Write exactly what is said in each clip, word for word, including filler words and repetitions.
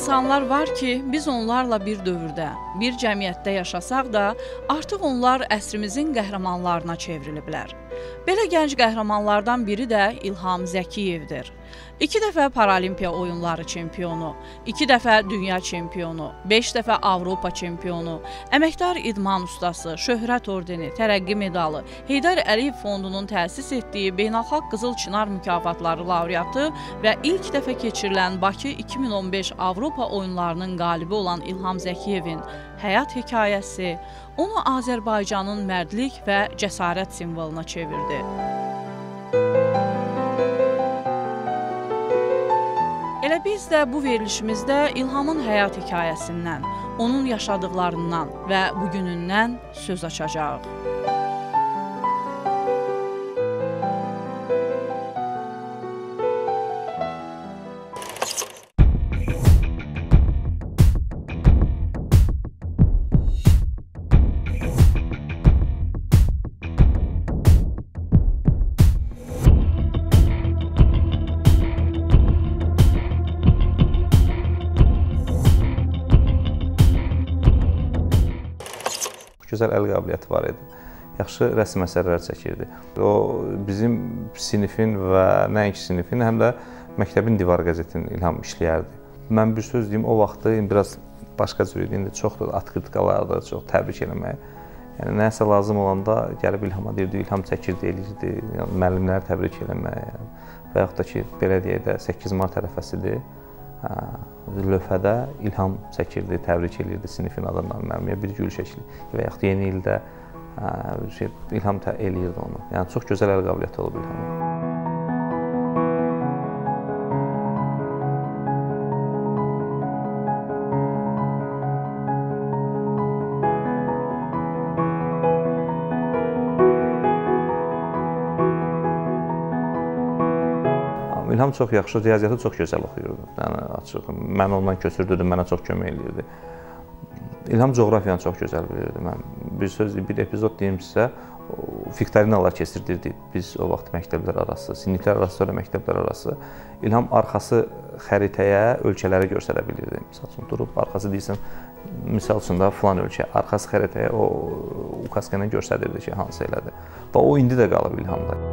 insanlar var ki, biz onlarla bir dövrdə, bir cəmiyyətdə yaşasaq da, artıq onlar əsrimizin qəhrəmanlarına çevriliblər. Belə gənc qəhrəmanlardan biri də İlham Zəkiyevdir. İki dəfə Paralimpiya oyunları çempionu, iki dəfə dünya çempionu, beş dəfə Avropa çempionu, əməkdar idman ustası, şöhrət ordeni, tərəqqi medalı, Heydər Əliyev fondunun təsis etdiyi Beynəlxalq Qızıl Çınar mükafatları laureatı və ilk dəfə keçirilən Bakı iki min on beş Avropa oyunlarının qalibi olan İlham Zəkiyevin həyat hekayəsi onu Azərbaycanın mərdlik və cəsarət simvoluna çevirdi. Elə biz də bu verilişimizdə İlhamın həyat hekayəsindən, onun yaşadıqlarından və bugünündən söz açacağıq. Gözəl əl qabiliyyəti var idi. Yaxşı rəsm əsərlər çəkirdi. O, bizim sinifin və nəinki sinifin, həm də məktəbin divar qəzetinin İlham işləyərdi. Mən bir söz deyim, o vaxtı biraz başqa cür idi, indi çox atqırtqalardı, çox təbrik eləməyə. Yəni, nəsə lazım olanda gəlib İlhama deyirdi, İlham çəkirdi, eləyirdi, yəni, müəllimləri təbrik eləməyə. Və yaxud da ki, belə deyək də, səkkiz mart ərəfəsidir. Lövhədə İlham çəkirdi, təbrik edirdi sinifin adından müəlliməyə bir gül şəkli və yaxud yeni ildə şey, İlham eləyirdi onu. Yəni, çox gözəl əl qabiliyyəti olub İlhamın. İlham çox yaxşı, riyaziyyatı çox gözəl oxuyurdu. Yəni, açıq, mən ondan köçürdürdüm, mənə çox kömək eləyirdi. İlham coğrafiyanı çox gözəl bilirdi. Mən bir söz, bir epizod deyim sizə, fiktorinalar keçirdirdik biz o vaxt məktəblər arası, siniflər arası, sonra məktəblər arası. İlham arxası xəritəyə ölkələri göstərə bilirdi. Misal üçün, durub, arxası deyirsən, misal üçün da filan ölkə, arxası xəritəyə o ukaska ilə göstərirdi ki, hansı elədir. Və o indi də qalıb İlhamda.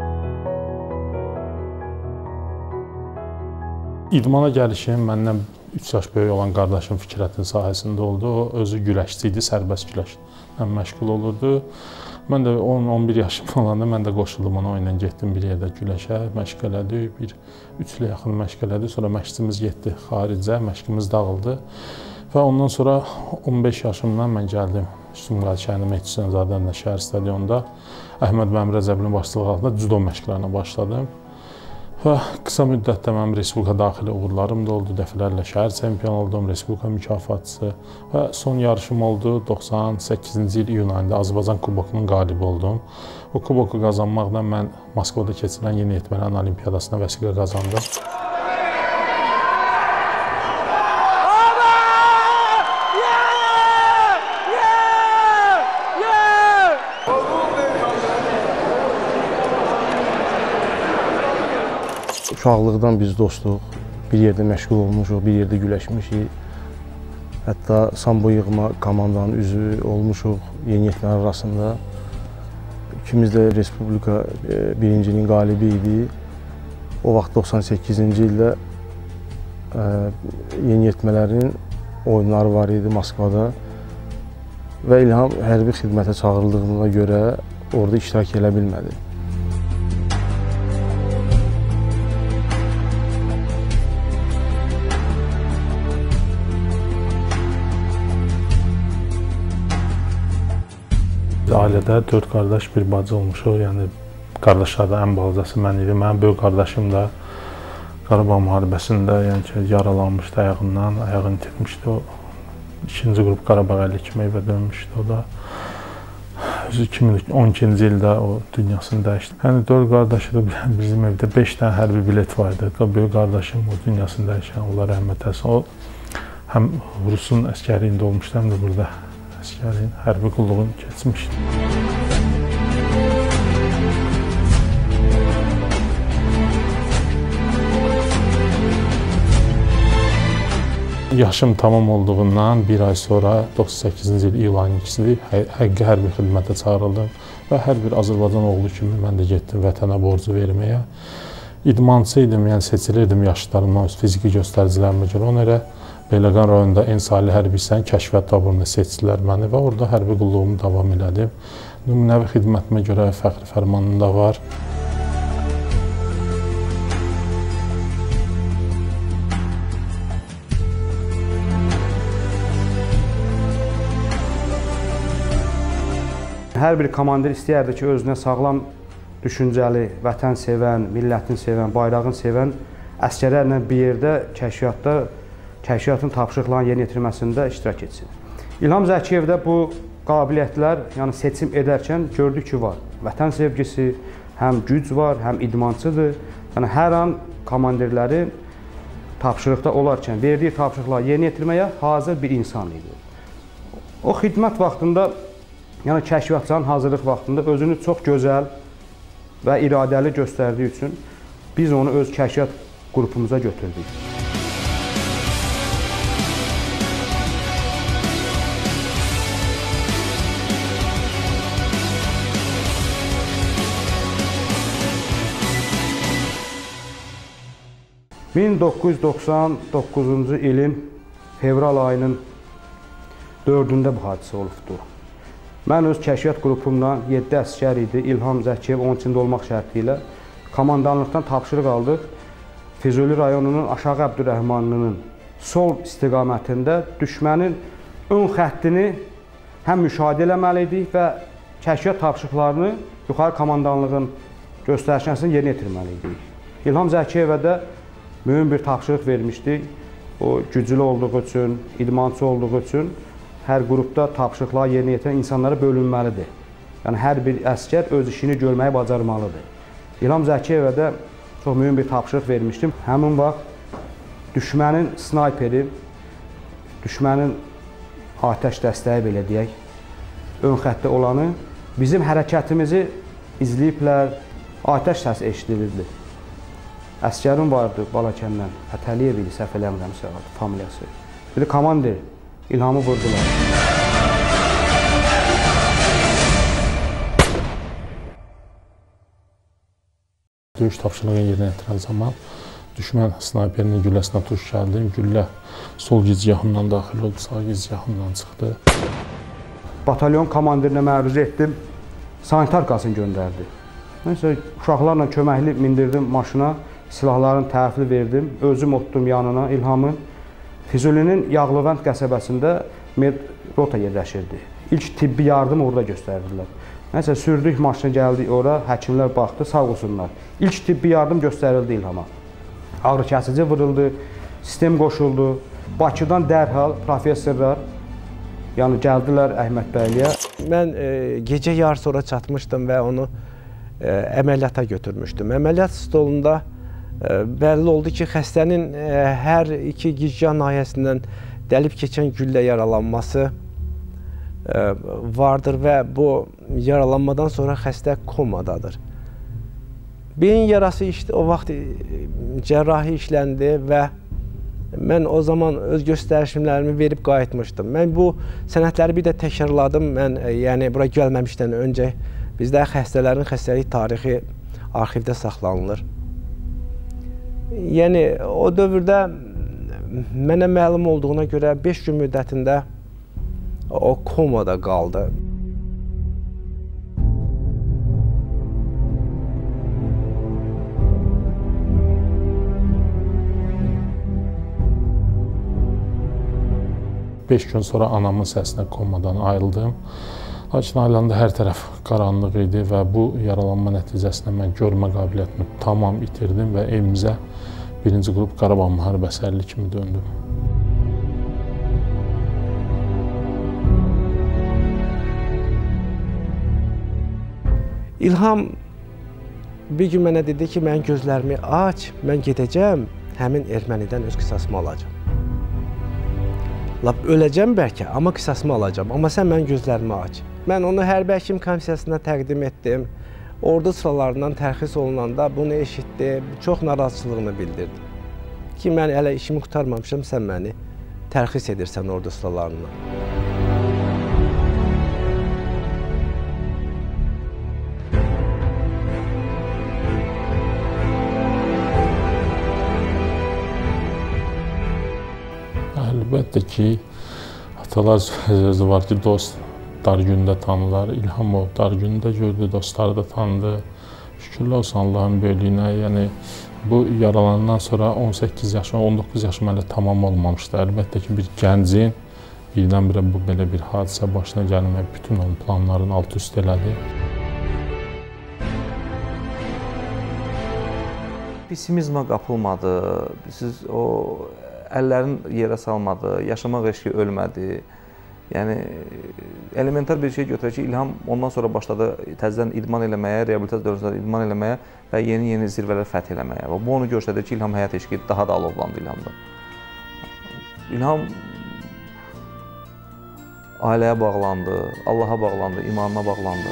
İdmana gəlişim məndən üç yaş böyük olan qardaşım Fikrətin sahəsində oldu. O özü güləşçi idi, sərbəst güləşlə məşğul olurdu. Mən də on on bir yaşım olanda mən də qoşuldum ona, oyundan getdim bir yerdə güləşə, məşq elədik. Bir üç ilə yaxın məşq elədik. Sonra məşqçimiz getdi xaricə, məşqimiz dağıldı. Və ondan sonra on beş yaşımdan mən gəldim Sumqayıt şəhərinin Mehdiçənzadəndə şəhər stadionunda Əhməd Məmir Rəcəblinin başçılığı altında cüdo məşqlərinə başladım. Və qısa müddətdə mənim Respublika daxili uğurlarım da oldu. Dəfələrlə şəhər çempionu oldum, Respublika mükafatçısı və son yarışım oldu. doxsan səkkizinci il iyun ayında Azərbaycan kubokunun qalibi oldum. Bu kuboku qazanmaqla mən Moskvada keçirilən yeniyetmələrin olimpiyadasına vəsiqə qazandım. Uşaqlıqdan biz dostuq, bir yerdə məşğul olmuşuq, bir yerdə güləşmişik. Hətta sambo yığma komandanın üzvü olmuşuq yeniyetmələr arasında. İkimiz də Respublika birinciliyin qalibi idi. O vaxt doxsan səkkizinci ildə yeniyetmələrin oyunları var idi Moskvada. Və İlham hərbi xidmətə çağırıldığına görə orada iştirak edə bilmədi. Ailədə dörd qardaş, bir bacı olmuşuq. Yəni, qardaşlarda ən balacası mən idim. Mənim böyük qardaşım da Qarabağ müharibəsində yəni ki, yaralanmışdı ayağından, ayağını itirmişdi. O, ikinci qrup Qarabağ əlli iki meyvə dönmüşdü. O da iki min on ikinci ildə o dünyasını dəyişdi. Yəni, dörd qardaşı da bizim evdə beş dənə hərbi bilet var idi. Böyük qardaşım o dünyasını dəyişən, Allah rəhmət etsin. O, həm Rusun əskərliyində olmuşdu, həm də burada əskərin hərbi qulluğunu keçmişdi. yaşım tamam olduğundan bir ay sonra doxsan səkkizinci il iyul ayının ikisində həqiqi hərbi xidmətə çağırıldım və hər bir Azərbaycan oğlu kimi mən də getdim vətənə borcu verməyə. İdmançı idim, yəni seçilirdim yaşlarımdan, fiziki göstəricilərimə görə. Ona görə Beyləqan rayonunda Ensali hərbi hissənin kəşfiyyat taburuna seçdilər məni və orada hərbi qulluğumu davam elədim. Nümunəvi xidmətimə görə fəxri fərmanım da var. Hər bir komandir istəyərdi ki, özünə sağlam düşüncəli, vətən sevən, millətini sevən, bayrağını sevən əsgərlərlə bir yerdə kəşfiyyatda, kəşfiyyatın tapşırıqlarının yerinə yetirməsində iştirak etsin. İlham Zəkiyevdə bu qabiliyyətlər, yəni seçim edərkən gördük ki, var. Vətən sevgisi, həm güc var, həm idmançıdır. Yəni hər an komandirlərin tapşırıqda olarkən verdiyi tapşırıqları yerinə yetirməyə hazır bir insan idi. O xidmət vaxtında, yəni kəşfiyyatçının hazırlıq vaxtında özünü çox gözəl və iradəli göstərdiyi üçün biz onu öz kəşfiyyat qrupumuza götürdük. min doqquz yüz doxsan doqquzuncu ilin fevral ayının dördündə bu hadisə olubdu. Mən öz kəşfiyyat qrupumdan yeddi əsgər idi, İlham Zəkiyev onun içində olmaq şərti ilə komandanlıqdan tapşırıq aldıq. Füzuli rayonunun Aşağı Əbdürrəhmanlının sol istiqamətində düşmənin ön xəttini həm müşahidə eləməli idik və kəşfiyyat tapşırıqlarını yuxarı komandanlığın göstərişəsini yerinə yetirməli idik. İlham Zəkiyevə də mühüm bir tapşırıq vermişdik. O güclü olduğu üçün, idmançı olduğu üçün hər qrupda tapşırıqları yerinə yetirən insanlara bölünməlidir. Yəni, hər bir əsgər öz işini görməyi bacarmalıdır. İlham Zəkiyevə də çox mühüm bir tapşırıq vermişdim. Həmin vaxt düşmənin snayperi, düşmənin atəş dəstəyi belə deyək, ön xəttdə olanı bizim hərəkətimizi izləyiblər, atəş səsi eşidilirdi. Əskərim vardı Balakəndən, Ətəliyev idi, səhv eləmirəmsə familiyası. Dedi, komandir, İlhamı vurdular. Döyüş tapşırığı yerinə yetirən zaman düşmən snayperinin gülləsinə tuş gəldim. Güllə sol gicgahımdan daxil oldu, sağ gicgahımdan çıxdı. Batalyon komandirinə məruzə etdim, sanitarkasını göndərdi. Neysə, uşaqlarla köməkli mindirdim maşına, silahlarını təhvil verdim, özüm otdum yanına İlhamın. Füzulinin Yağlıvənd qəsəbəsində rota yerləşirdi. İlk tibbi yardım orada göstərdilər. Nəysə, sürdük maşına, gəldik ora, həkimlər baxdı, sağ olsunlar. İlk tibbi yardım göstərildi İlhama. Ağrı kəsici vuruldu, sistem qoşuldu. Bakıdan dərhal professorlar, yəni gəldilər Əhməd bəyliyə. Mən e, gecə yarı sonra çatmışdım və onu e, əməliyyata götürmüşdüm. Əməliyyat stolunda e, bəlli oldu ki, xəstənin e, hər iki gicgah nahiyəsindən dəlib keçən güllə yaralanması e, vardır və bu yaralanmadan sonra xəstə komadadır. Beyin yarası işte o vaxt cərrahi işləndi və mən o zaman öz göstərişimlərimi verib qayıtmışdım. Mən bu sənədləri bir də təkrarladım. Mən yəni bura gəlməmişdən öncə bizdə xəstələrin xəstəlik tarixi arxivdə saxlanılır. Yəni o dövrdə mənə məlum olduğuna görə beş gün müddətində o komada qaldı. beş gün sonra anamın səsinə komadan ayrıldım. Lakin ayrılanda hər tərəf qaranlıq idi və bu yaralanma nəticəsində mən görmə qabiliyyətimi tamam itirdim və evimizə birinci qrup Qarabağ müharibəsi əlli kimi döndüm. İlham bir gün mənə dedi ki, mən gözlərimi aç, mən gedəcəm, həmin ermənidən öz qisasımı alacam. Lap öləcəm bəlkə, amma qisasımı alacam. Amma sən mən gözlərimi aç. Mən onu hərbi həkim komissiyasına təqdim etdim. Ordu sıralarından tərxis olunanda bunu eşitdi, çox narazılığını bildirdi. Ki, mən hələ işimi qurtarmamışam, sən məni tərxis edirsən ordu sıralarını. Əlbəttə ki, atalar sözü var ki, dost dar gündə tanılar. İlhamov dar gündə gördü, dostları da tanıdı. Şükürlər olsun Allahın böyüklüyünə. Yəni, bu yaralanandan sonra on səkkiz yaşım, on doqquz yaşım hələ tamam olmamışdı. Əlbəttə ki, bir gəncin birdən-birə bu belə bir hadisə başına gəlmək bütün onun planlarını alt-üst elədi. Pesimizmə qapılmadı, siz o əllərin yerə salmadı, yaşamaq eşqi ölmədi. Yəni, elementar bir şey götürək ki, İlham ondan sonra başladı təzədən idman eləməyə, reabilitasiya dövründə idman eləməyə və yeni-yeni zirvələr fəth eləməyə. Bu onu göstərdi ki, İlham həyat eşqi daha da alovlandı İlhamda. İlham ailəyə bağlandı, Allaha bağlandı, imanına bağlandı.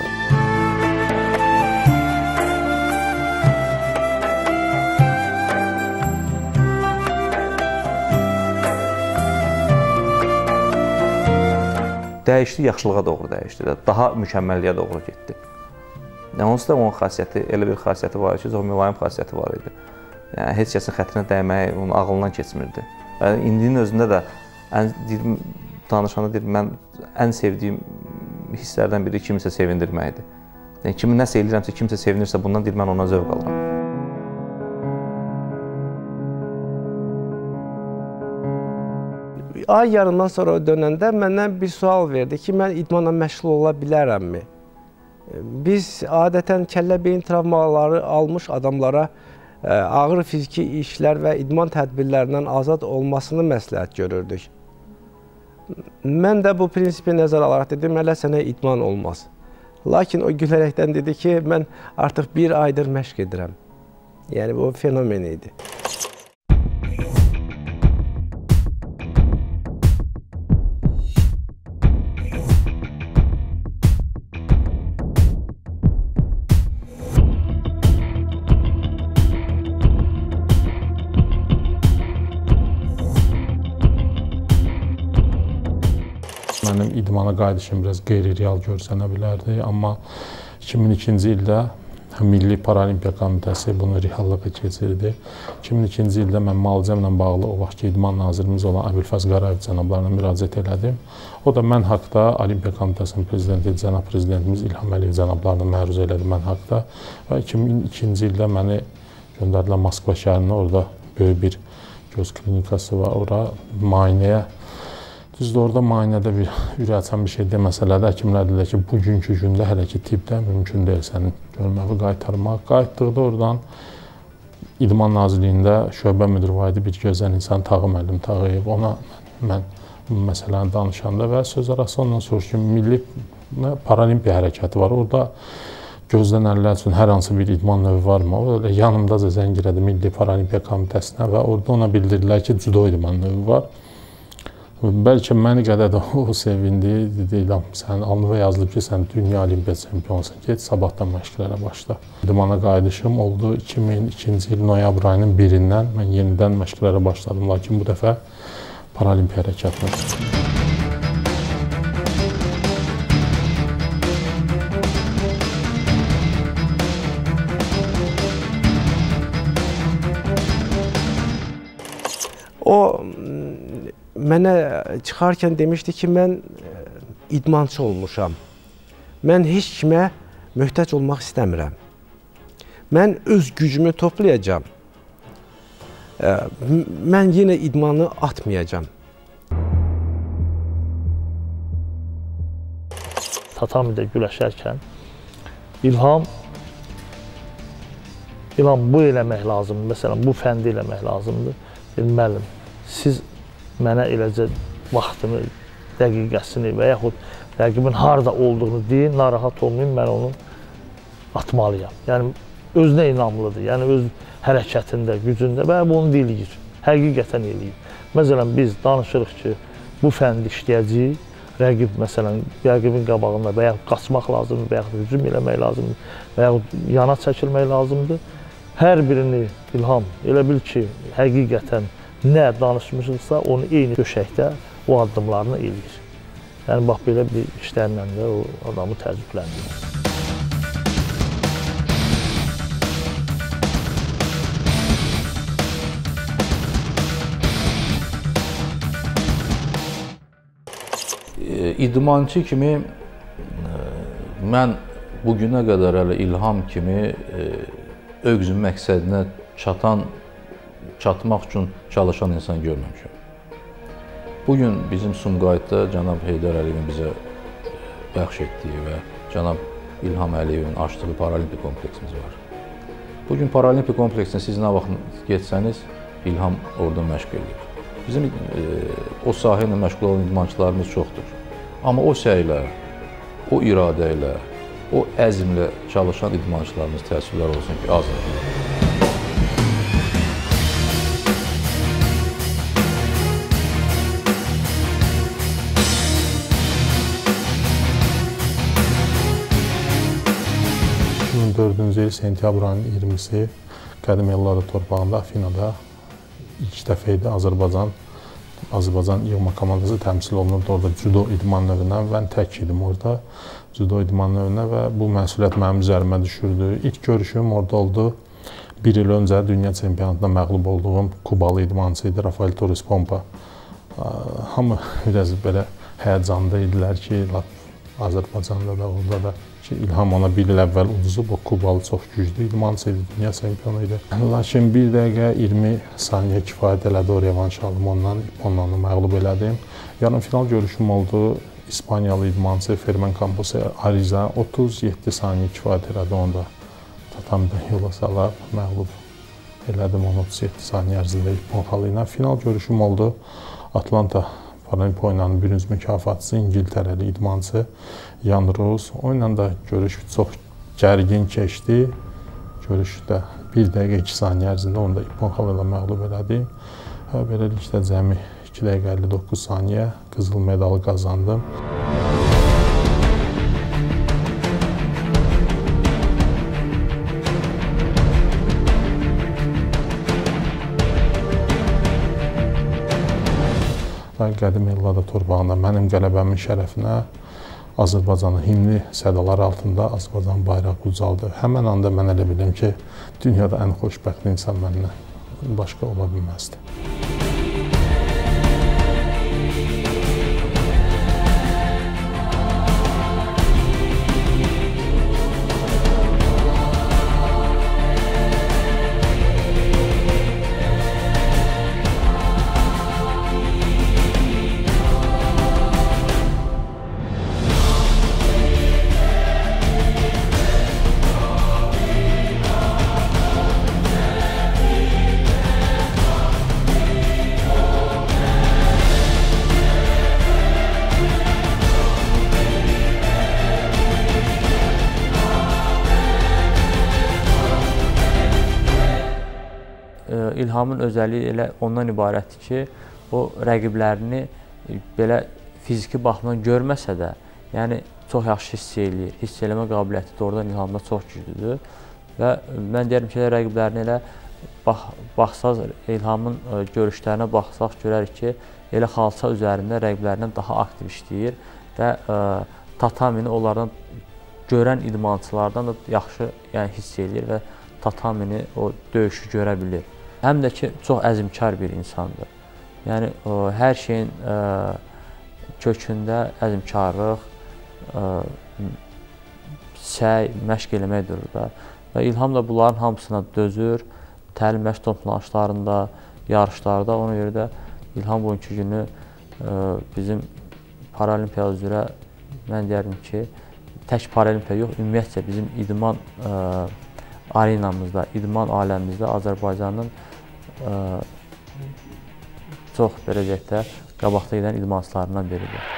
Dəyişdi, yaxşılığa doğru dəyişdi, daha mükəmməlliyə doğru getdi. Yəni, onsuz da onun xasiyyəti, elə bir xasiyyəti var ki, çox mülayim xasiyyəti var idi. Yəni, heç kəsin xətrinə dəymək onun ağlından keçmirdi. Yəni, indinin özündə də ən, deyir, danışanda deyir, mən ən sevdiyim hisslərdən biri kimisə sevindirməkdir. Yəni, kimi nəsə eləyirəmsə, kimsə sevinirsə, bundan deyir, mən ona zövq alıram. Ay yarımdan sonra dönəndə məndən bir sual verdi ki, mən idmanla məşğul ola bilərəmmi? Biz adətən kəllə beyin travmaları almış adamlara ağır fiziki işlər və idman tədbirlərindən azad olmasını məsləhət görürdük. Mən də bu prinsipi nəzərə alaraq dedim, hələ sənə idman olmaz. Lakin o gülərəkdən dedi ki, mən artıq bir aydır məşq edirəm. Yəni, bu fenomen idi. Mənim idmana qayıdışım biraz qeyri-real görsənə bilərdi, amma iki min ikinci ildə Milli Paralimpiya Komitəsi bunu reallığa keçirdi. iki min ikinci ildə mən müalicəmlə bağlı o vaxtki idman nazirimiz olan Əbülfəz Qarayev cənablarına müraciət elədim. O da mən haqda Olimpiya Komitəsinin prezidenti cənab prezidentimiz İlham Əliyev cənablarına məruz elədi mən haqda və iki min ikinci ildə məni göndərdilər Moskva şəhərinə, orada böyük bir göz klinikası var, ora müayinəyə. Düzdür, orada müayinədə bir ürəçən bir şey deməsələr də, həkimlər deyilər ki, bugünkü gündə hələ ki, tibbdə mümkün deyil sənin görməvi qaytarmaq. Qayıtdıqda oradan İdman Nazirliyində şöbə müdiri var idi, bir gözəl insan Tağı müəllim Tağıyev. Ona mən bu məsələni danışanda və söz arası ondan soruşdum ki, Milli Paralimpiya hərəkəti var. Orada gözlənənlər üçün hər hansı bir idman növü varmı? O da yanımdaca zəng elədi Milli Paralimpiya Komitəsinə və orada ona bildirdilər ki, cüdo idman növü var. Bəlkə məni qədər də o sevindi, deyiləm, sənin alnıva yazılıb ki, sən dünya olimpiya çempionsan, get, sabahdan məşqlərə başla. İdmana qayıdışım oldu iki min ikinci il noyabr ayının birindən mən yenidən məşqlərə başladım, lakin bu dəfə paralimpiya hərəkatına. O mənə çıxarkən demişdi ki, mən idmançı olmuşam. Mən heç kimə möhtac olmaq istəmirəm. Mən öz gücümü toplayacağam. Mən yenə idmanı atmayacağam. Tatamidə güləşərkən İlham İlham bu eləmək lazımdır, məsələn, bu fəndi eləmək lazımdır. Dedim, müəllim, siz mənə eləcə vaxtını, dəqiqəsini və yaxud rəqibin harada olduğunu deyin, narahat olmayın, mən onu atmalıyam. Yəni, özünə inamlıdır, yəni öz hərəkətində, gücündə və onu eləyir, həqiqətən eləyir. Məsələn, biz danışırıq ki, bu fəndi işləyəcəyik, rəqib, məsələn, rəqibin qabağında və yaxud qaçmaq lazımdır, və yaxud hücum eləmək lazımdır, və yaxud yana çəkilmək lazımdır. Hər birini İlham elə bil ki, həqiqətən nə danışmışıqsa, onu eyni döşəkdə o addımlarını eləyir. Yəni, bax, belə bir işlərlə də o adamı təəccübləndirir. İdmançı kimi mən bugünə qədər hələ İlham kimi öz məqsədinə çatan, çatmaq üçün çalışan insan görməmişəm. Bugün bizim Sumqayıtda cənab Heydər Əliyevin bizə bəxş etdiyi və cənab İlham Əliyevin açdığı paralimpiya kompleksimiz var. Bugün paralimpiya kompleksinə siz nə vaxt getsəniz, İlham orada məşq edir. Bizim e, o sahə ilə məşğul olan idmançılarımız çoxdur. Amma o səylə, o iradə ilə, o əzmlə çalışan idmançılarımız təəssüflər olsun ki, azdır. iki min dördüncü il sentyabr ayının iyirmisi Qədim Ellada torpağında Afinada ilk dəfə idi Azərbaycan Azərbaycan yığma komandası təmsil olunurdu orada cüdo idman növündən. Mən tək idim orada cüdo idman növünə və bu məsuliyyət mənim üzərimə düşürdü. İlk görüşüm orada oldu. Bir il öncə dünya çempionatında məğlub olduğum Kubalı idmançı idi Rafael Torres Pompa. Hamı biraz belə həyəcanlı idilər ki, Azərbaycanda da orada da ki, İlham ona bir il əvvəl uduzub, o Kubalı çox güclü idmançı idi, dünya çempionu idi. Lakin bir dəqiqə iyirmi saniyə kifayət elədi, o revanş alım ondan, ondan məğlub elədim. Yarım final görüşüm oldu, İspaniyalı idmançı Fermin Campos Ariza otuz yeddi saniyə kifayət elədi, onda tatamidən yola salıb, məğlub elədim onu otuz yeddi saniyə ərzində İlham xalı ilə. Final görüşüm oldu, Atlanta Paralimpiya oyunlarının birinci mükafatçısı İngiltərəli idmançı Jan Rose. Onunla da görüş çox gərgin keçdi. Görüşdə bir dəqiqə iki saniyə ərzində onu da İlham xalı ilə məğlub elədim. Beləliklə cəmi iki dəqiqə əlli doqquz saniyə qızıl medalı qazandım. Qədim Ellada torpağında mənim qələbəmin şərəfinə Azərbaycanın himni sədaları altında Azərbaycan bayrağı ucaldı. Həmən anda mən elə bildim ki, dünyada ən xoşbəxt insan məndən başqa ola bilməzdi. İlhamın özəlliyi elə ondan ibarətdir ki, o rəqiblərini belə fiziki baxımdan görməsə də, yəni çox yaxşı hiss eləyir. Hiss eləmə qabiliyyəti doğrudan İlhamda çox güclüdür. Və mən deyərəm ki, rəqiblərini elə bax, baxsaq, İlhamın görüşlərinə baxsaq, görərik ki, elə xalça üzərində rəqiblərindən daha aktiv işləyir və ə, tatamini onlardan görən idmançılardan da yaxşı yəni, hiss eləyir və tatamini, o döyüşü görə bilir. Həm də ki, çox əzmkar bir insandır. Yəni, o, hər şeyin ə, kökündə əzmkarlıq, ə, səy, məşq eləmək durur da. Və İlham da bunların hamısına dözür, təlim məşq toplanışlarında, yarışlarda. Ona görə də İlham bugünkü günü ə, bizim paralimpiya üzrə mən deyərdim ki, tək paralimpiya yox, ümumiyyətcə bizim idman ə, arenamızda, idman aləmimizdə Azərbaycanın ə, çox dərəcədə qabaqda gedən idmançılarından biridir.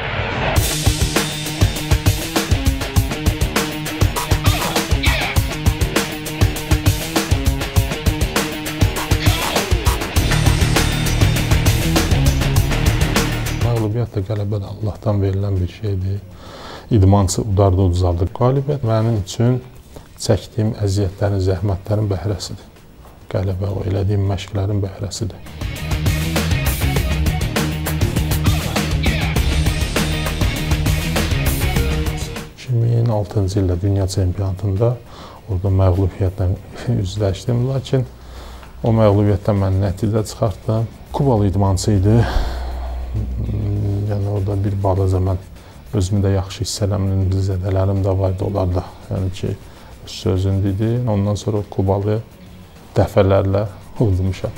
Məğlubiyyət də qələbə də Allahdan verilən bir şeydir. İdmançı udarda uduzaldı. Qalibiyyət mənim üçün çəkdiyim əziyyətlərin, zəhmətlərin bəhrəsidir. Qələbə o elədiyim məşqlərin bəhrəsidir. min altıncı ildə dünya çempionatında orada məğlubiyyətlə üzləşdim. Lakin o məğlubiyyətdən mən nəticə çıxartdım. Kubalı idmançı idi. Yəni orada bir balaca mən özümü də yaxşı hiss eləmirəm, zədələrim də vardı onlarda. Yəni ki, sözün dedi. Ondan sonra Kubalı dəfələrlə udmuşam.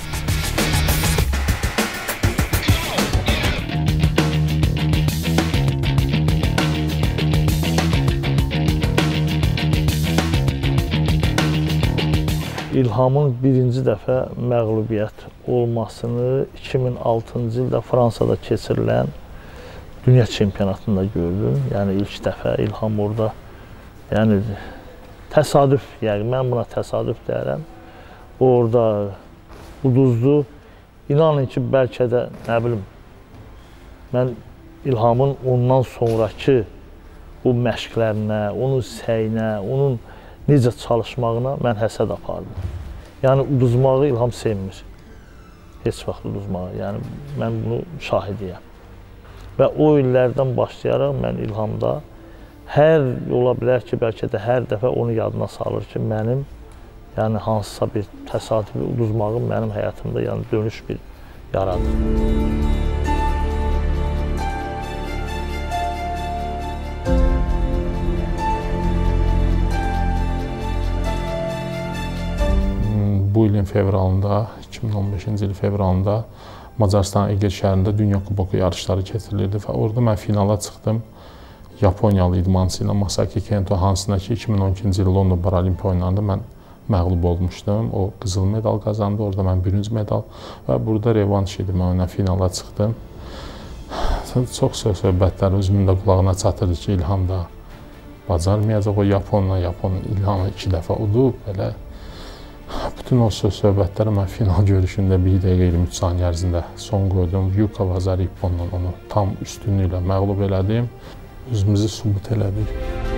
İlhamın birinci dəfə məğlubiyyət olmasını iki min altıncı ildə Fransada keçirilən dünya çempionatında gördüm. Yəni ilk dəfə İlham orada, yəni təsadüf, yəni mən buna təsadüf deyərəm. Orada uduzdu. İnanın ki, bəlkə də, nə bilim, mən İlhamın ondan sonraki bu məşqlərinə, onun səyinə, onun necə çalışmağına mən həsəd apardım. Yəni, uduzmağı İlham sevmir. Heç vaxt uduzmağı. Yəni, mən bunu şahidiyəm. Və o illərdən başlayaraq mən İlhamda hər, ola bilər ki, bəlkə də hər dəfə onu yadına salır ki, mənim, yəni hansısa bir təsadüfi uduzmağım mənim həyatımda yəni dönüş bir yaradır. Bu ilin fevralında, iki min on beşinci il fevralında Macarıstan Eger şəhərində Dünya Kuboku yarışları keçirilirdi və orada mən finala çıxdım. Yaponiyalı idmançı ilə Masaki Kento, hansına ki iki min on ikinci il London Paralimpiya oyunlarında mən məğlub olmuşdum. O qızıl medal qazandı, orada mən bürünc medal və burada revanş idi, mən ona finala çıxdım. Çox söhbətlər özümün də qulağına çatırdı ki, İlham da bacarmayacaq, o Yaponla, Yapon İlhamı iki dəfə udub, belə. Bütün o söhbətləri mən final görüşündə bir dəqiqə iyirmi üç saniyə ərzində son qoydum. Yuka Vazar İpponla onu tam üstünlüklə məğlub elədim. Özümüzü sübut elədik.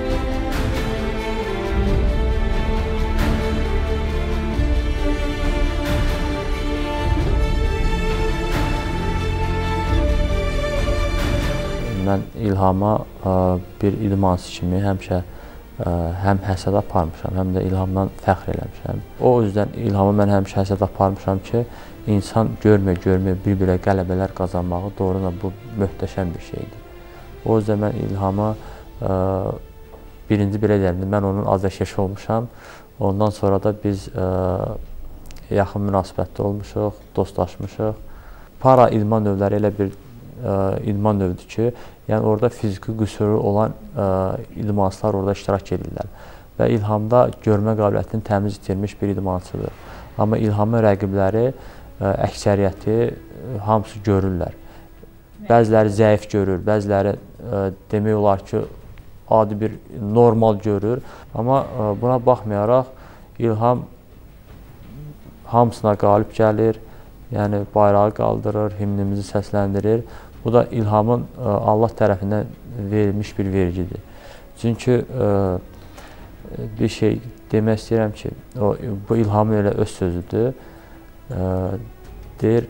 Mən İlhama bir idmançı kimi həmişə həm həsəd aparmışam, həm də İlhamdan fəxr eləmişəm. O üzdən İlhamı mən həmişə həsəd aparmışam ki, insan görmə-görmə bir-birə qələbələr qazanmağı doğrudan bu möhtəşəm bir şeydir. O üzdən mən İlhama birinci belə deyəlim, mən onun azərkeşi olmuşam. Ondan sonra da biz yaxın münasibətdə olmuşuq, dostlaşmışıq. Para idman növləri elə bir idman növüdür ki, yəni orada fiziki qüsuru olan idmançılar orada iştirak edirlər. Və İlhamda görmə qabiliyyətini təmiz itirmiş bir idmançıdır. Amma İlhamın rəqibləri, əksəriyyəti hamısı görürlər. Bəziləri zəif görür, bəziləri demək olar ki, adi bir normal görür. Amma buna baxmayaraq İlham hamısına qalib gəlir, yəni bayrağı qaldırır, himnimizi səsləndirir. Bu da İlhamın Allah tərəfindən verilmiş bir vergidir. Çünki bir şey demək istəyirəm ki, bu İlhamın elə öz sözüdür. Deyir,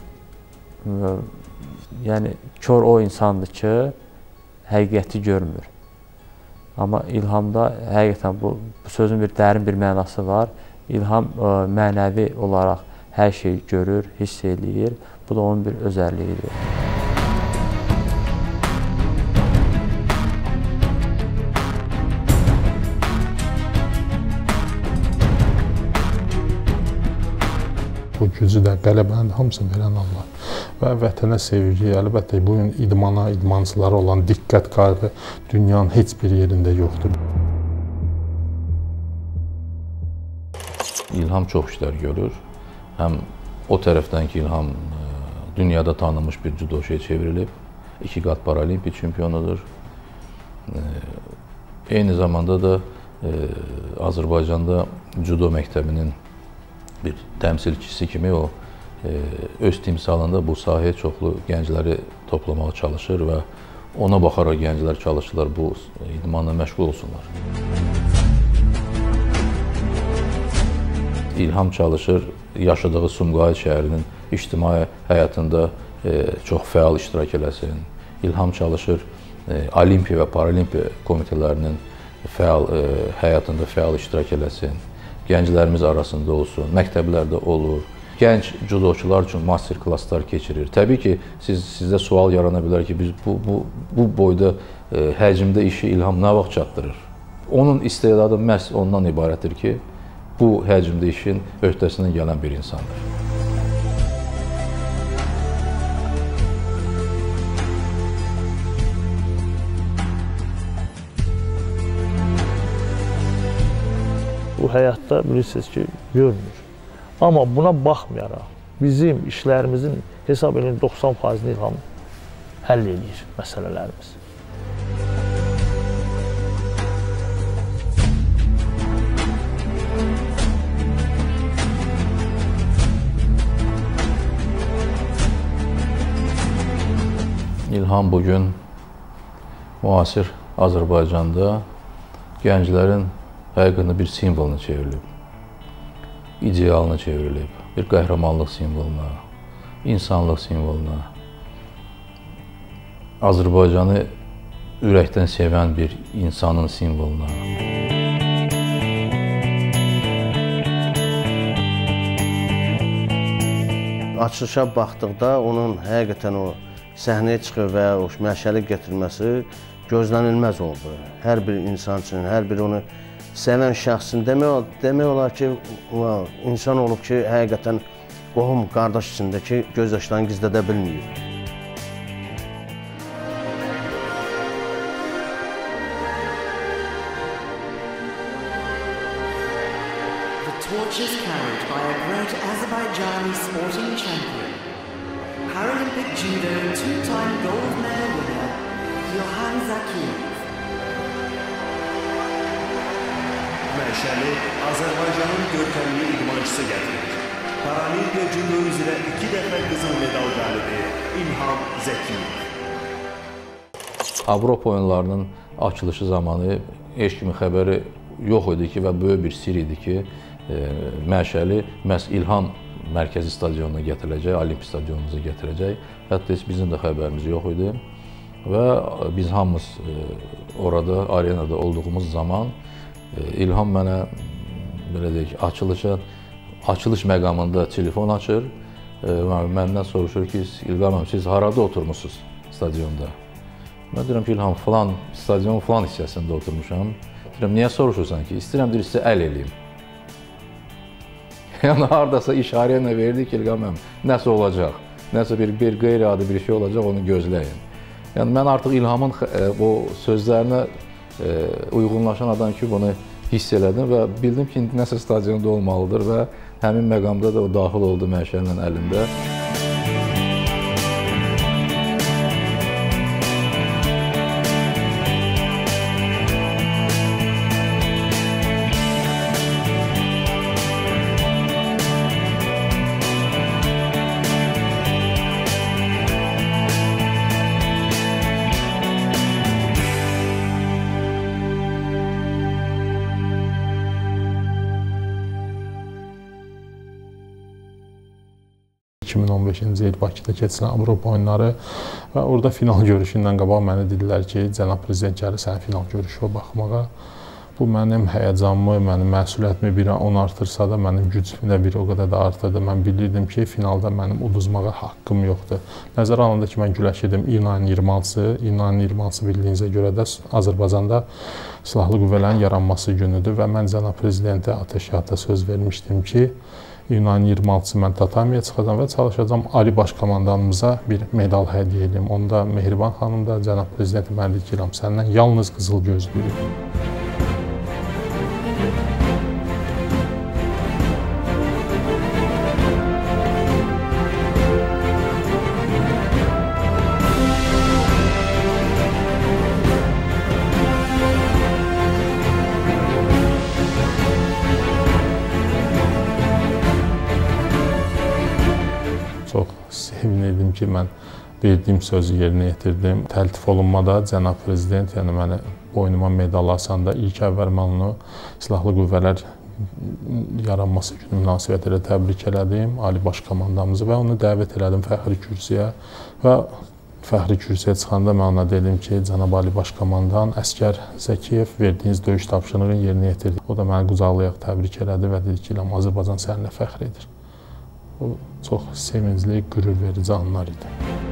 yəni kör o insandır ki, həqiqəti görmür. Amma İlhamda həqiqətən bu sözün bir dərin bir mənası var. İlham mənəvi olaraq hər şeyi görür, hiss eləyir. Bu da onun bir özəlliyidir. Bu gücü də, qələbəni də hamısını verən Allah. Və vətənə sevgi, əlbəttə bu gün idmana, idmançılara olan diqqət qayğı dünyanın heç bir yerində yoxdur. İlham çox işlər görür. Həm o tərəfdən ki, İlham dünyada tanınmış bir judoşuya çevrilib, iki qat paralimpiya çempionudur. Eyni zamanda da Azərbaycanda judo məktəbinin bir təmsilçisi kimi o öz timsalında bu sahəyə çoxlu gəncləri toplamağa çalışır və ona baxaraq gənclər çalışırlar, bu idmanla məşğul olsunlar. İlham çalışır, yaşadığı Sumqayıt şəhərinin ictimai həyatında çox fəal iştirak eləsin. İlham çalışır, Olimpiya və Paralimpiya komitələrinin fəal həyatında fəal iştirak eləsin. Gənclərimiz arasında olsun, məktəblərdə olur. Gənc judoçular üçün master klasslar keçirir. Təbii ki, siz sizdə sual yarana bilər ki, biz bu bu bu boyda e, həcmdə işi İlham nə vaxt çatdırır? Onun istedadı məhz ondan ibarətdir ki, bu həcmdə işin öhdəsindən gələn bir insandır. Bu həyatda bilirsiniz ki, görmür. Amma buna baxmayaraq, bizim işlərimizin hesab edin doxsan faizini İlham həll edir məsələlərimiz. İlham bugün müasir Azərbaycanda gənclərin həqiqətən bir simvoluna çevrilib. İdealına çevrilib, bir qəhrəmanlıq simvoluna, insanlıq simvoluna, Azərbaycanı ürəkdən sevən bir insanın simvoluna. Açılışa baxdıqda onun həqiqətən o səhnəyə çıxır və o məşəli gətirməsi gözlənilməz oldu. Hər bir insan üçün, hər bir onu sevən şəxsin demək, demək olar ki, insan olub ki, həqiqətən qohum, qardaş içindəki göz yaşlarını gizlədə bilməyib. The torch is carried by a great Azerbaijani sporting champion, Paralympic judo two-time gold medal winner, İlham Zəkiyev. Məşəli Azərbaycanın görkəmli idmançısı gətirir. Paralimpiya judo üzrə iki dəfə qızıl medal qalibi İlham Zəkiyev. Avropa oyunlarının açılışı zamanı heç kimin xəbəri yox idi ki və böyük bir sir idi ki, Məşəli məhz İlham mərkəzi stadionuna gətiriləcək, Olimpiya stadionumuza gətirəcək. Hətta heç bizim də xəbərimiz yox idi və biz hamımız orada, arenada olduğumuz zaman İlham mənə belə deyək, açılışa, açılış məqamında telefon açır, məndən soruşur ki, İlham, siz harada oturmuşsunuz stadionda? Mən deyirəm ki, İlham, falan, stadionun falan hissəsində oturmuşam. Deyirəm, niyə soruşursan ki? İstəyirəm, deyir, sizə əl eləyim. Yəni, haradasa işarə ilə verdi ki, İlham, nəsə olacaq, nəsə bir, bir qeyri-adi bir şey olacaq, onu gözləyin. Yəni, mən artıq İlhamın o sözlərinə uyğunlaşan adam ki, bunu hiss elədim və bildim ki, indi nəsə stadionda olmalıdır və həmin məqamda da o daxil oldu Məşəlinin əlində. iki min on beşinci il Bakıda keçirilən Avropa oyunları və orada final görüşündən qabaq mənə dedilər ki, cənab prezident gəlir sənin final görüşünə baxmağa. Bu mənim həyəcanımı, mənim məsuliyyətimi bir on artırsa da, mənim gücümü də bir o qədər də artırdı. Mən bilirdim ki, finalda mənim uduzmağa haqqım yoxdur. Nəzərə alanda ki, mən güləşirdim iyun ayının iyirmi altısı. İyun ayının iyirmi altısı bildiyinizə görə də Azərbaycanda silahlı qüvvələrin yaranması günüdür və mən cənab prezidentə Ateşkağıtda söz vermişdim ki, iyun ayının iyirmi altısı mən Tatamiyaya çıxacam və çalışacağam Ali Baş Komandanımıza bir medal hədiyyə edeyim. Onda Mehriban xanım da cənab prezidenti mənə deyir ki, İlham, səndən yalnız qızıl gözləyirik. Çox sevinirdim ki, mən verdiyim sözü yerinə yetirdim. Təltif olunmada cənab prezident, yəni məni boynuma medal asanda ilk əvvəl mən onu Silahlı Qüvvələr yaranması günü münasibətilə təbrik elədim Ali Baş Komandamızı və onu dəvət elədim fəxri kürsüyə və fəxri kürsüyə çıxanda mən ona dedim ki, cənab Ali Baş Komandan Əsgər Zəkiyev verdiyiniz döyüş tapşırığını yerinə yetirdi. O da məni qucaqlayaq təbrik elədi və dedi ki, İlham, Azərbaycan səninlə fəxr edir. O çox sevincli, qürur verici anlar idi.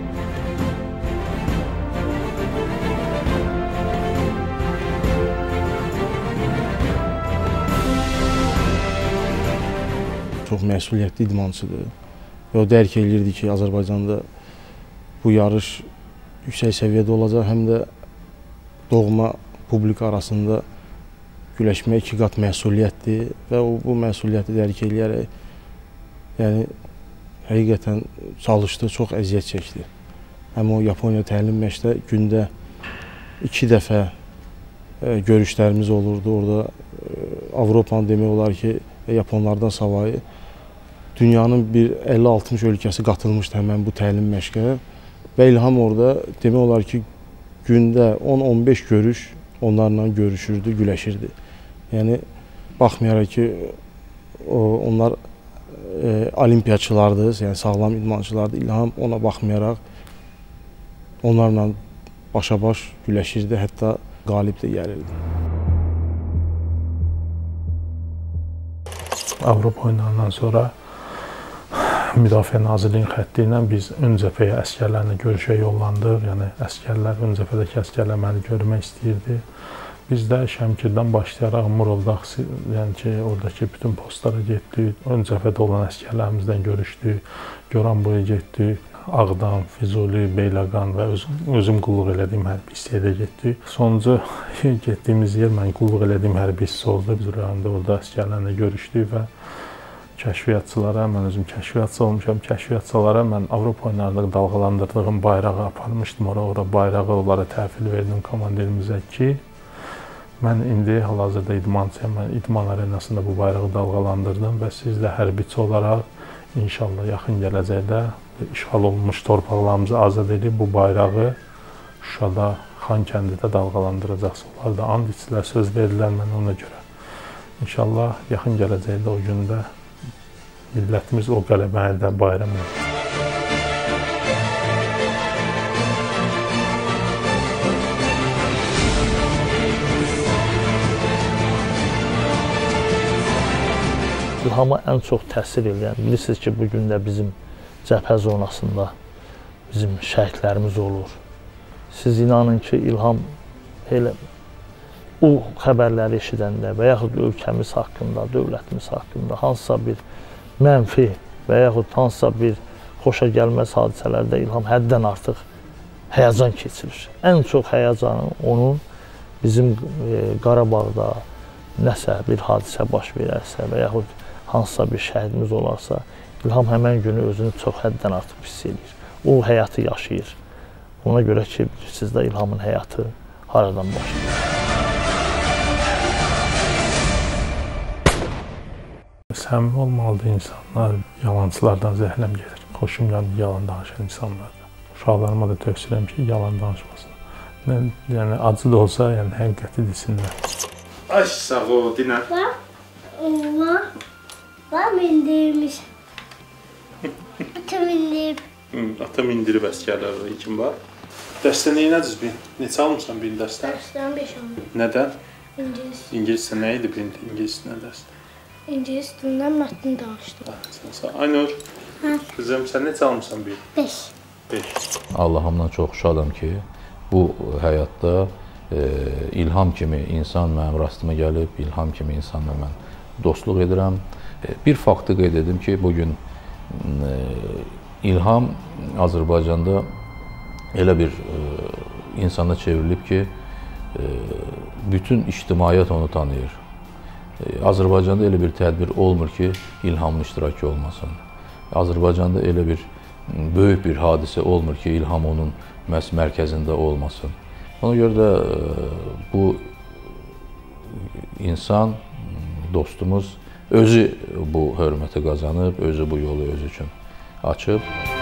Çox məsuliyyətli idmançıdır. Və o dərk edirdi ki, Azərbaycanda bu yarış yüksək səviyyədə olacaq, həm də doğma publika arasında güləşmək iki qat məsuliyyətdir və o, bu məsuliyyəti dərk edərək, yəni həqiqətən çalışdı, çox əziyyət çəkdi. Həm o Yaponiya təlim məşqdə gündə iki dəfə e, görüşlərimiz olurdu. Orada e, Avropanın demək olar ki, Yaponlardan savayı dünyanın bir əlli altmış ölkəsi qatılmışdı həmən bu təlim məşqə və İlham orada demək olar ki, gündə on on beş görüş onlarla görüşürdü, güləşirdi. Yəni, baxmayaraq ki, o, onlar e, olimpiyaçılardır, yəni sağlam idmançılardır. İlham ona baxmayaraq onlarla başa-baş güləşirdi, hətta qalib də gəlirdi. Avropa oyunlarından sonra Müdafiə Nazirliyinin xətti ilə biz ön cəbhəyə əsgərlərlə görüşə yollandıq. Yəni, əsgərlər, ön cəbhədəki əsgərlər məni görmək istəyirdi. Biz də Şəmkirdən başlayaraq Murovda, yəni ki, oradakı bütün postlara getdik. Ön cəbhədə olan əsgərlərimizdən görüşdük. Goranboya getdik. Ağdam, Füzuli, Beyləqan və öz, özüm qulluq elədiyim hərbi hissəyə getdik. Sonuncu getdiyimiz yer mən qulluq elədiyim hərbi hissə oldu. Biz rayonda orada əsgərlərlə görüşdük və kəşfiyyatçılara, mən özüm kəşfiyyatçı olmuşam, kəşfiyyatçılara mən Avropa oyunlarında dalğalandırdığım bayrağı aparmışdım. Ora, ora bayrağı onlara təhvil verdim komandirimizə ki, mən indi hal-hazırda idmançıyam, mən idman arenasında bu bayrağı dalğalandırdım və siz də hərbiçi olaraq inşallah yaxın gələcəkdə işğal olunmuş torpaqlarımızı azad edib bu bayrağı Şuşada, Xankəndidə dalğalandıracaqsınız. Onlar da and içdilər, söz verdilər mənə ona görə. İnşallah yaxın gələcəkdə o gündə millətimiz o qələbəni də bayram edir. İlhama ən çox təsir edən, bilirsiniz ki, bugün də bizim cəbhə zonasında bizim şəhidlərimiz olur. Siz inanın ki, İlham elə o xəbərləri eşidəndə və yaxud ölkəmiz haqqında, dövlətimiz haqqında hansısa bir mənfi və yaxud hansısa bir xoşa gəlməz hadisələrdə İlham həddən artıq həyəcan keçirir. Ən çox həyəcanı onun bizim e, Qarabağda nəsə bir hadisə baş verərsə və yaxud hansısa bir şəhidimiz olarsa, İlham həmən günü özünü çox həddən artıq hiss edir. O həyatı yaşayır. Ona görə ki, bilirsiniz də İlhamın həyatı haradan başlayır. Səmimi olmalıdır insanlar, yalancılardan zəhləm gedir. Xoşum gəldi yalan danışan insanlardan. Uşaqlarıma da tövsiyələm ki, yalan danışmasın. Yəni, acı da olsa, yəni, həqiqəti desinlər. Ay, sağ ol, dinə. Bax, oğlan, bax, mindirmiş. Atam indirib. Atam indirib əsgərlərlə, kim var? Dəstə neyə düzbün? Neçə almışsan birin dəstə? Dəstədən beş almışam. Nədən? İngilis. İngiliscə nə idi birin İngiliscə dəstə? İngilis dilindən mətni danışdım. Aynur, qızım, sən neçə almışsan bir? beş. beş. Allahımdan çox şadam ki, bu həyatda e, İlham kimi insan mənim rastıma gəlib, İlham kimi insanla mən dostluq edirəm. E, bir faktı qeyd edim ki, bugün e, İlham Azərbaycanda elə bir e, insana çevrilib ki, e, bütün ictimaiyyət onu tanıyır. Azərbaycanda elə bir tədbir olmur ki, İlhamın iştirakı olmasın. Azərbaycanda elə bir böyük bir hadisə olmur ki, İlham onun məhz mərkəzində olmasın. Ona görə də bu insan, dostumuz özü bu hörməti qazanıb, özü bu yolu özü üçün açıb.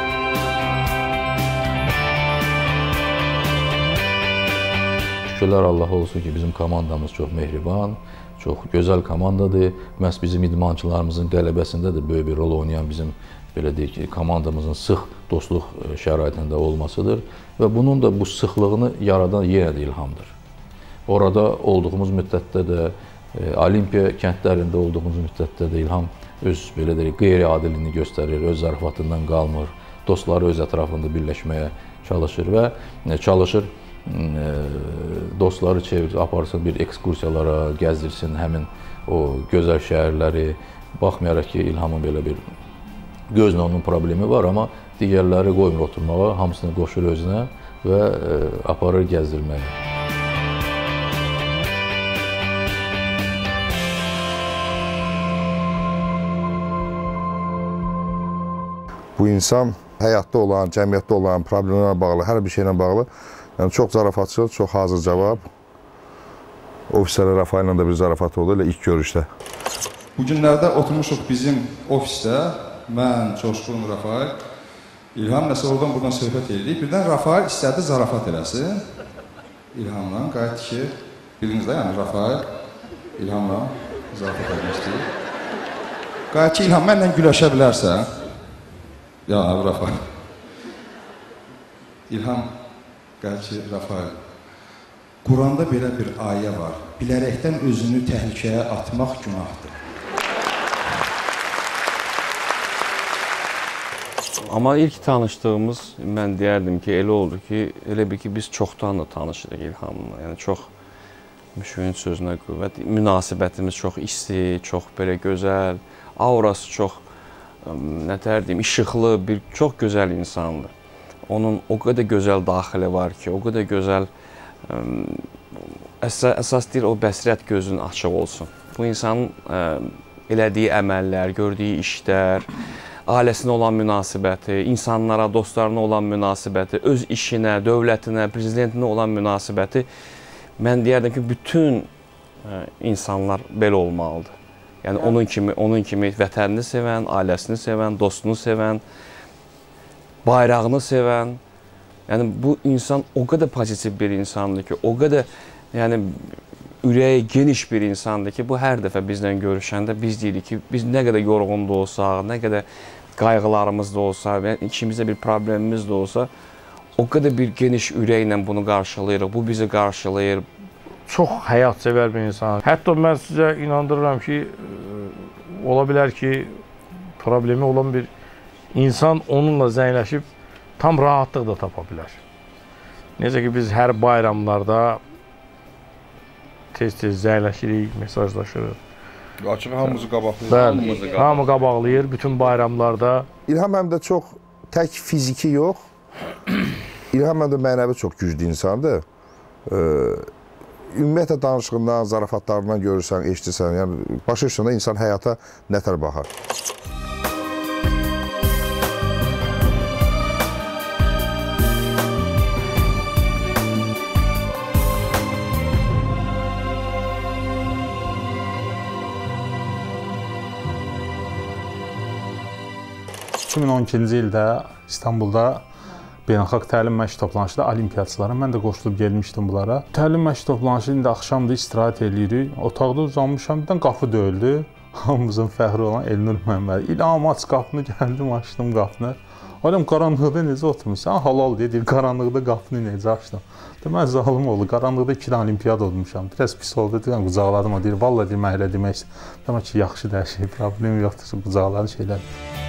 Şükürlər Allah olsun ki, bizim komandamız çox mehriban, çox gözəl komandadır. Məhz bizim idmançılarımızın qələbəsində də böyük bir rol oynayan bizim belə deyək ki, komandamızın sıx dostluq şəraitində olmasıdır və bunun da bu sıxlığını yaradan yenə də İlhamdır. Orada olduğumuz müddətdə də, Olimpiya kəndlərində olduğumuz müddətdə də İlham öz belə deyək qeyri-adiliyini göstərir, öz zarafatından qalmır, dostları öz ətrafında birləşməyə çalışır və çalışır dostları çevirir, aparsın bir ekskursiyalara, gəzdirsin həmin o gözəl şəhərləri. Baxmayaraq ki, İlhamın belə bir gözlə onun problemi var, amma digərləri qoymur oturmağa, hamısını qoşur özünə və aparır gəzdirməyə. Bu insan həyatda olan, cəmiyyətdə olan problemlərlə bağlı, hər bir şeylə bağlı yəni çox zarafatçıl, çox hazır cavab. Ofislərlə Rafael'lə də bir zarafat oldu, elə ilk görüşdə. Bu günlərdə oturmuşuq bizim ofisdə, mən, Coşqun, Rafael, İlham nəsə oradan buradan söhbət edirik. Birdən Rafael istədi zarafat eləsin. İlhamla qayıtdı ki, biliniz də, yəni Rafael İlhamla zarafat eləmək istəyir. Qayıtdı ki, İlham, mənlə güləşə bilərsən. Ya, abi Rafael. İlham, qayıtdı ki, Rafael, Quranda belə bir ayə var. Bilərəkdən özünü təhlükəyə atmaq günahdır. Amma ilk tanışdığımız, mən deyərdim ki, elə oldu ki, elə bir ki, biz çoxdan da tanışdıq İlhamla. Yəni, çox müşahirin sözünə qüvvət, münasibətimiz çox isti, çox belə gözəl, aurası çox, nə deyərdim, işıqlı, bir çox gözəl insandır. Onun o qədər gözəl daxili var ki, o qədər gözəl, əsas, əsas deyir, o bəsirət gözünün açıq olsun. Bu insanın ə, elədiyi əməllər, gördüyü işlər, ailəsinə olan münasibəti, insanlara, dostlarına olan münasibəti, öz işinə, dövlətinə, prezidentinə olan münasibəti, mən deyərdim ki, bütün ə, insanlar belə olmalıdır. Yəni, evet. onun kimi, onun kimi vətənini sevən, ailəsini sevən, dostunu sevən, bayrağını sevən, yəni bu insan o qədər pozitiv bir insandır ki, o qədər yəni, ürəyi geniş bir insandır ki, bu hər dəfə bizlə görüşəndə biz deyirik ki, biz nə qədər yorğun da olsaq, nə qədər qayğılarımız da olsa, yəni ikimizdə bir problemimiz də olsa, o qədər bir geniş ürəklə bunu qarşılayırıq, bu bizi qarşılayır. Çox həyatsevər bir insan. Hətta mən sizə inandırıram ki, ola bilər ki, problemi olan bir insan onunla zəngləşib tam rahatlıq da tapa bilər. Necə ki, biz hər bayramlarda tez-tez zəngləşirik, mesajlaşırıq. Açıq hamımızı qabaqlayır. Bəli, hamı qabaqlayır bütün bayramlarda. İlham həm də çox tək fiziki yox, İlham həm də mənəvi çox güclü insandır. Ümumiyyətlə danışığından, zarafatlarından görürsən, eşitirsən, yəni başa düşəndə insan həyata nətər baxar. iki min on ikinci ildə İstanbulda beynəlxalq təlim məşq toplanışında olimpiyaçılara mən də qoşulub gelmişdim bunlara. Təlim məşq toplanışı indi axşamda istirahət eləyirik. Otaqda uzanmışam, birdən qapı döyüldü. Hamımızın fəxri olan Elnur Məmməd. İlham aç qapını, gəldim, açdım qapını. Oğlum, qaranlıqda necə oturmuşsan? Halal deyir, qaranlıqda qapını necə açdım? Mən zalım oldu, qaranlıqda iki olimpiyad olmuşam. Biraz pis oldu, deyirəm, qucaqladım o deyir. Vallahi deyir, mən elə demək istəyirəm. Demək ki, yaxşı da hər şey, problem yoxdur, qucaqladı şeylər.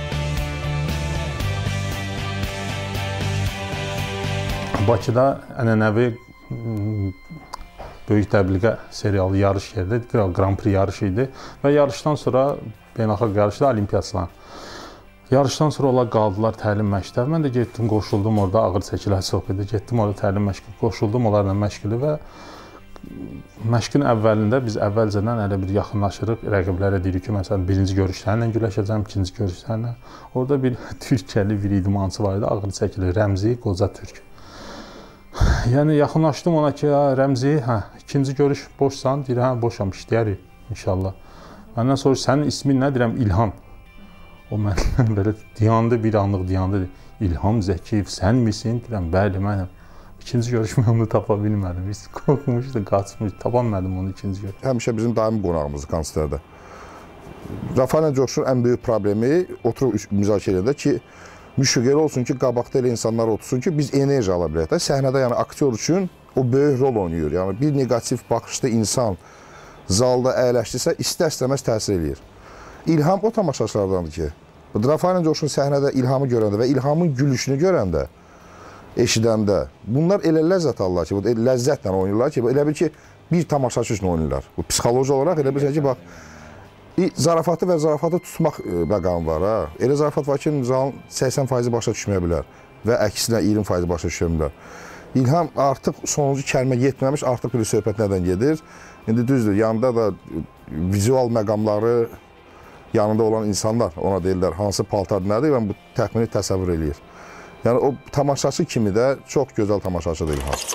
Bakıda ənənəvi böyük təbliğə serialı yarış yerdə, Grand Prix yarışı idi və yarışdan sonra beynəlxalq yarışda olimpiyaçılar. Yarışdan sonra onlar qaldılar təlim məşqdə. Mən də getdim, qoşuldum orada, ağır çəkilər çox idi. Getdim orada təlim məşqi, qoşuldum onlarla məşqili və məşqin əvvəlində biz əvvəlcədən elə bir yaxınlaşırıq, rəqiblərə deyirik ki, məsələn, birinci görüşlərlə güləşəcəm, ikinci görüşlərlə. Orada bir Türkiyəli bir idmançı var idi, ağır çəkilir, Rəmzi, qoca türk. Yəni, yaxınlaşdım ona ki, Rəmzi, hə, ikinci görüş boşsan, deyir, hə, boşam, işləyərik, inşallah. Məndən sonra sənin ismin nə deyirəm, İlham. O məndən belə diyandı, bir anlıq diyandı, İlham Zəkiyev, sən misin? Deyirəm, bəli, mənəm. İkinci görüş mən onu tapa bilmədim, biz qorxmuşdu, qaçmışdı, tapa bilmədim onu ikinci görüş. Həmişə bizim daimi qonağımızdır konsertdə. Rafael Coşqun ən böyük problemi oturub müzakirə edir ki, müştəqəli olsun ki, qabaqda elə insanlar otursun ki, biz enerji ala bilək də. Səhnədə yəni aktyor üçün o böyük rol oynayır. Yəni bir negativ baxışda insan zalda əyləşdirsə, istər-istəməz təsir eləyir. İlham o tamaşaçılardandır ki, Rafael Coşqun səhnədə İlhamı görəndə və İlhamın gülüşünü görəndə, eşidəndə, bunlar elə ləzzət alırlar ki, ləzzətlə oynayırlar ki, elə bil ki, bir tamaşaçı üçün oynayırlar. Bu psixoloji olaraq elə bilirsən ki, bax, zarafatı və zarafatı tutmaq məqamı var, ha. Elə zarafat var ki, zalın səksən faizi başa düşməyə bilər və əksinə iyirmi faizi başa düşməyə bilər. İlham artıq sonuncu kəlmə yetməmiş, artıq bir söhbət nədən gedir? İndi düzdür, yanında da vizual məqamları yanında olan insanlar ona deyirlər, hansı paltar nədir və bu təxmini təsəvvür eləyir. Yəni o tamaşaçı kimi də çox gözəl tamaşaçıdır İlham.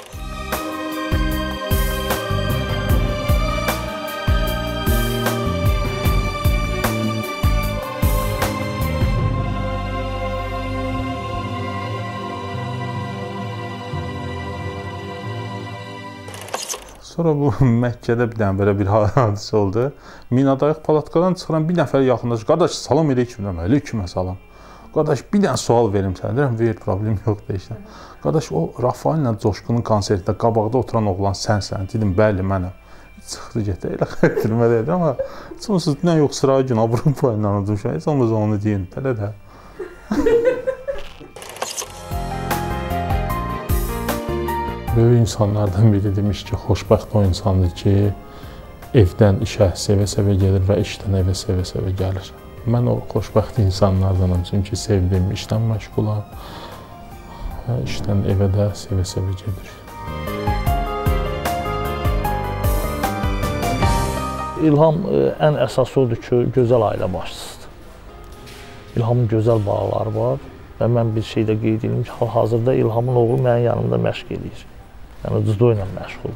Sonra bu Məkkədə bir dənə belə bir hadisə oldu. Minadayıq palatkadan çıxıram, bir nəfər yaxınlaşır. Qardaş, salam aleyküm demə, aleykümə salam. Qardaş, bir dənə sual verim sənə. Deyirəm, ver, problem yoxdur işte. Qardaş, o Rafael Coşqunun konsertdə qabaqda oturan oğlan sənsən. Dedim, bəli, mənəm. Çıxdı getdi, elə xətrimə deyildi, amma sonsuz nə yox, sıra gün Avropa ilə udmuşam. Heç olmaz onu deyin, belə də. Böyük insanlardan biri demiş ki, xoşbəxt o insandır ki, evdən işə sevə-sevə gedir və işdən evə sevə-sevə gəlir. Mən o xoşbəxt insanlardanım, çünki sevdiyim işdən məşğulam və işdən evə də sevə-sevə gedir. İlham ən əsası odur ki, gözəl ailə başçısıdır. İlhamın gözəl bağları var və mən bir şeydə qeyd edeyim ki, hal-hazırda İlhamın oğlu mənim yanımda məşq edir. Yəni, cüdo ilə məşğul.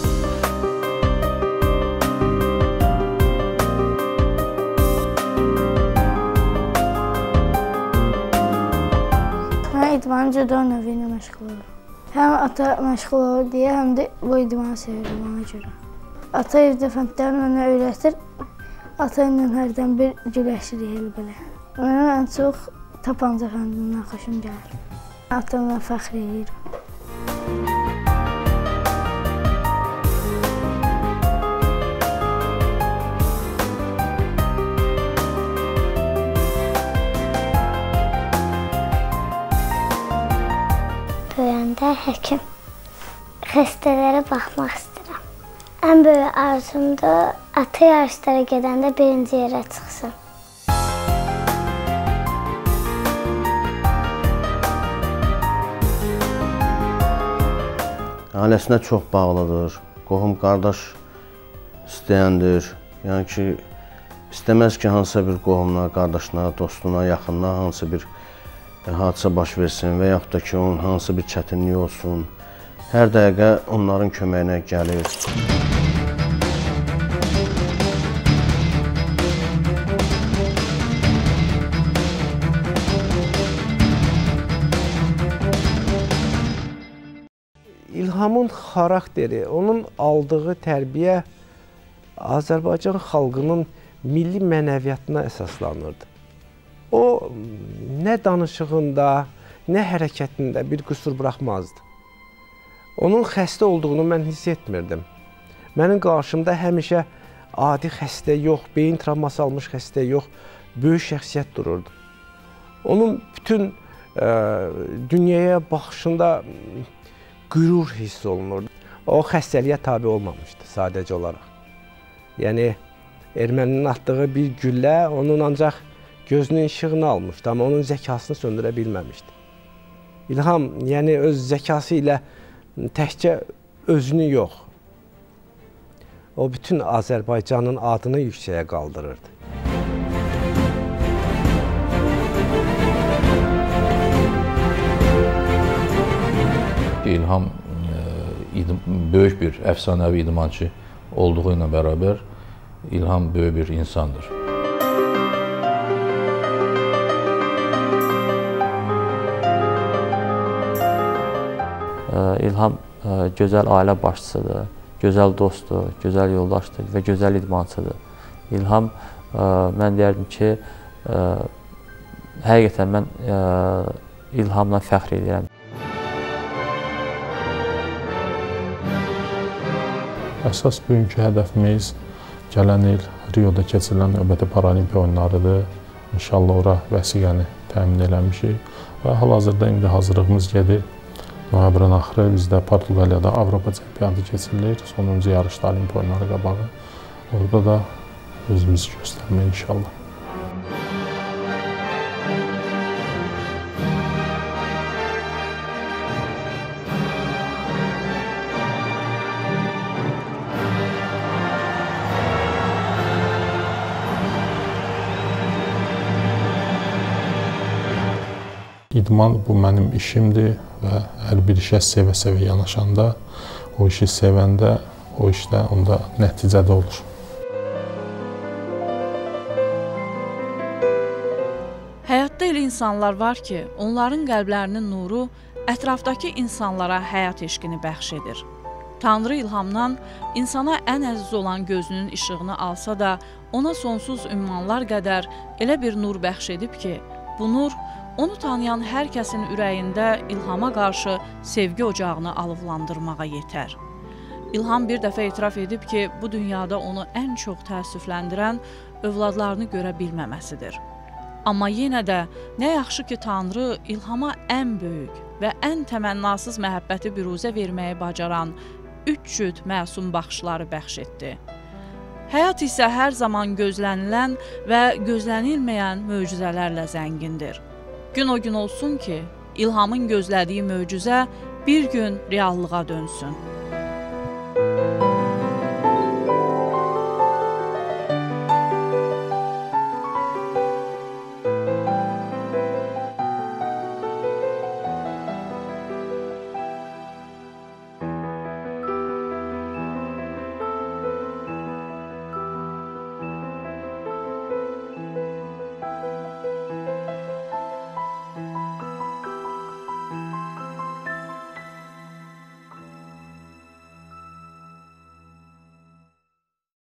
Mən idmanı cüdo növü ilə məşğul olurum. Həm ata məşğul olur deyə, həm də bu idmanı sevirəm ona görə. Ata evdə fəndləri mənə öyrətir. Ata ilə hərdən bir güləşirik elə belə. Mənə ən çox tapanca fəndindən xoşum gəlir. Atamla fəxr edirəm. Böyüyəndə həkim, xəstələrə baxmaq istəyirəm. Ən böyük arzumdur, ata yarışlara gedəndə birinci yerə çıxsın. Ailəsinə çox bağlıdır, qohum qardaş istəyəndir. Yəni ki, istəməz ki, hansısa bir qohumuna, qardaşına, dostuna, yaxınına hansısa bir hadisə baş versin və yaxud da ki, onun hansı bir çətinliyi olsun, hər dəqiqə onların köməyinə gəlir. İlhamın xarakteri, onun aldığı tərbiyə Azərbaycan xalqının milli mənəviyyatına əsaslanırdı. O, nə danışığında, nə hərəkətində bir qüsur buraxmazdı. Onun xəstə olduğunu mən hiss etmirdim. Mənim qarşımda həmişə adi xəstə yox, beyin travması almış xəstə yox, böyük şəxsiyyət dururdu. Onun bütün e, dünyaya baxışında qürur hiss olunurdu. O xəstəliyə tabi olmamışdı sadəcə olaraq. Yəni, erməninin atdığı bir güllə onun ancaq gözünün işığını almışdı, amma onun zəkasını söndürə bilməmişdi. İlham, yəni öz zəkası ilə təkcə özünü yox, o bütün Azərbaycanın adını yüksəyə qaldırırdı. İlham böyük bir əfsanəvi idmançı olduğu ilə bərabər İlham böyük bir insandır. İlham gözəl ailə başçısıdır, gözəl dostdur, gözəl yoldaşdır və gözəl idmançıdır. İlham mən deyərdim ki, həqiqətən mən İlhamla fəxr edirəm. Əsas bugünkü hədəfimiz gələn il Rioda keçirilən növbəti paralimpiya oyunlarıdır. İnşallah ora vəsiqəni təmin eləmişik və hal-hazırda indi hazırlığımız gedir. Noyabrın axırı bizdə Portuqaliyada Avropa çempionatı keçirilir. Sonuncu yarışda olimpiya oyunları qabağı. Orada da özümüzü göstərmək inşallah. İdman bu mənim işimdir və hər bir işə sevə-sevə yanaşanda, o işi sevəndə, o işdə onda nəticədə olur. Həyatda elə insanlar var ki, onların qəlblərinin nuru ətrafdakı insanlara həyat eşqini bəxş edir. Tanrı ilhamdan insana ən əziz olan gözünün işığını alsa da, ona sonsuz ümmanlar qədər elə bir nur bəxş edib ki, bu nur onu tanıyan hər kəsin ürəyində İlhama qarşı sevgi ocağını alovlandırmağa yetər. İlham bir dəfə etiraf edib ki, bu dünyada onu ən çox təəssüfləndirən övladlarını görə bilməməsidir. Amma yenə də nə yaxşı ki, Tanrı İlhama ən böyük və ən təmənnasız məhəbbəti büruzə verməyi bacaran üç cüt məsum baxışları bəxş etdi. Həyat isə hər zaman gözlənilən və gözlənilməyən möcüzələrlə zəngindir. Gün o gün olsun ki, İlhamın gözlədiyi möcüzə bir gün reallığa dönsün.